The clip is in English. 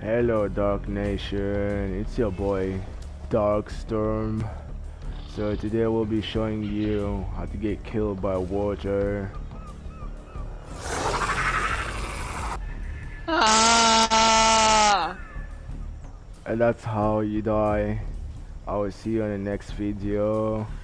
Hello Dark Nation, it's your boy Darkstorm. So today we'll be showing you how to get killed by water. And that's how you die. I will see you in the next video.